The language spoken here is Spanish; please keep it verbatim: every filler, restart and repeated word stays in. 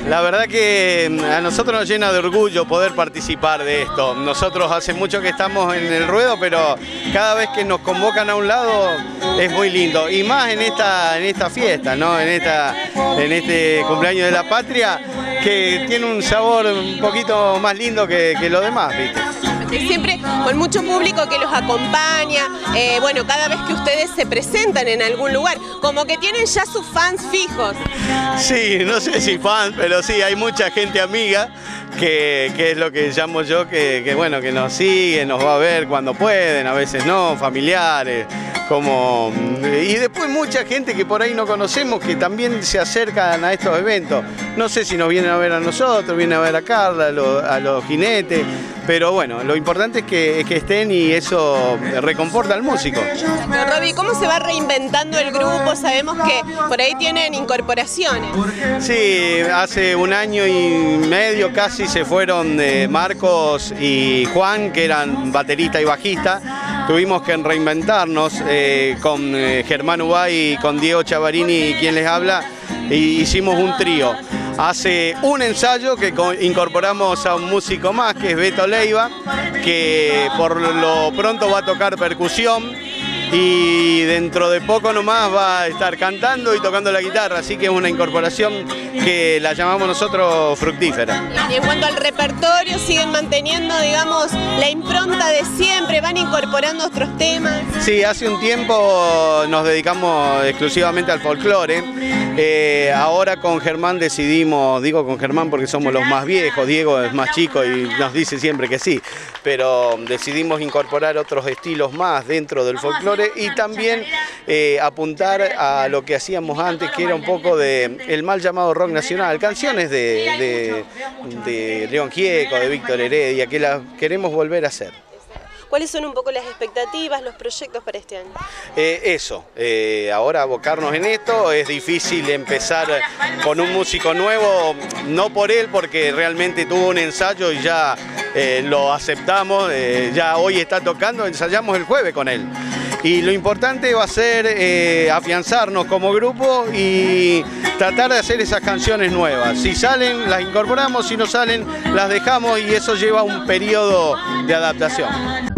La verdad que a nosotros nos llena de orgullo poder participar de esto. Nosotros hace mucho que estamos en el ruedo, pero cada vez que nos convocan a un lado es muy lindo. Y más en esta, en esta fiesta, ¿no? En, esta, en este cumpleaños de la patria, que tiene un sabor un poquito más lindo que, que lo demás, ¿viste? Siempre con mucho público que los acompaña, eh, bueno, cada vez que ustedes se presentan en algún lugar, como que tienen ya sus fans fijos. Sí, no sé si fans, pero sí, hay mucha gente amiga, que, que es lo que llamo yo, que, que bueno, que nos sigue, nos va a ver cuando pueden, a veces no, familiares, como... Y después mucha gente que por ahí no conocemos, que también se acercan a estos eventos. No sé si nos vienen a ver a nosotros, vienen a ver a Carla, a los, a los jinetes, pero bueno, lo importante es que, que estén y eso reconforta al músico. Roby, ¿cómo se va reinventando el grupo? Sabemos que por ahí tienen incorporaciones. Sí, hace un año y medio casi se fueron eh, Marcos y Juan, que eran baterista y bajista. Tuvimos que reinventarnos eh, con eh, Germán Ubay y con Diego Chavarini, quien les habla, y hicimos un trío. Hace un ensayo que incorporamos a un músico más, que es Beto Leiva, que por lo pronto va a tocar percusión y dentro de poco nomás va a estar cantando y tocando la guitarra, así que es una incorporación que la llamamos nosotros fructífera. Y en cuanto al repertorio, siguen manteniendo, digamos, la impronta de siempre, van incorporando otros temas. Sí, hace un tiempo nos dedicamos exclusivamente al folclore. Eh, ahora con Germán decidimos, digo con Germán porque somos los más viejos, Diego es más chico y nos dice siempre que sí, pero decidimos incorporar otros estilos más dentro del folclore y también eh, apuntar a lo que hacíamos antes, que era un poco de el mal llamado rock nacional, canciones de, de, de León Gieco, de Víctor Heredia, que las queremos volver a hacer. ¿Cuáles son un poco las expectativas, los proyectos para este año? Eh, eso, eh, ahora abocarnos en esto, es difícil empezar con un músico nuevo, no por él, porque realmente tuvo un ensayo y ya eh, lo aceptamos, eh, ya hoy está tocando, ensayamos el jueves con él. Y lo importante va a ser eh, afianzarnos como grupo y tratar de hacer esas canciones nuevas. Si salen, las incorporamos, si no salen, las dejamos y eso lleva un periodo de adaptación.